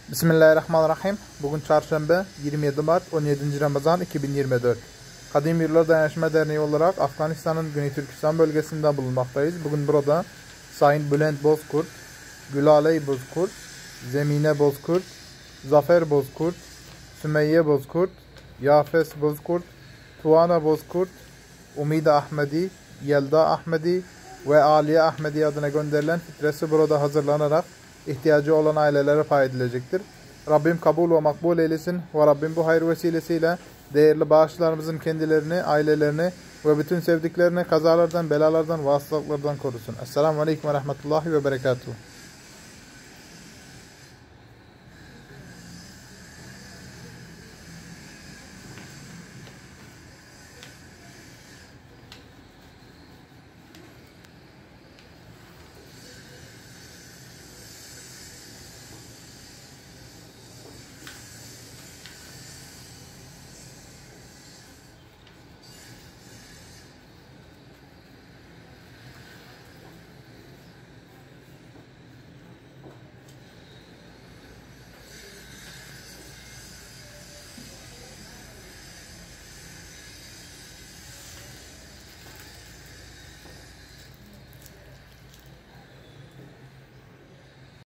Bismillahirrahmanirrahim. Bugün çarşamba 27 Mart 17. Ramazan 2024. Kadim Yurtlar Dayanışma Derneği olarak Afganistan'ın Güney Türkistan bölgesinde bulunmaktayız. Bugün burada Sayın Bülent Bozkurt, Gülaley Bozkurt, Zemine Bozkurt, Zafer Bozkurt, Sümeyye Bozkurt, Yafes Bozkurt, Tuana Bozkurt, Umida Ahmedi, Yelda Ahmedi ve Aliye Ahmedi adına gönderilen fitresi burada hazırlanarak ihtiyacı olan ailelere pay edilecektir. Rabbim kabul ve makbul eylesin ve Rabbim bu hayır vesilesiyle değerli bağışçılarımızın kendilerini, ailelerini ve bütün sevdiklerini kazalardan, belalardan ve hastalıklardan korusun. Esselamu Aleyküm ve Rahmetullahi ve Berekatuhu.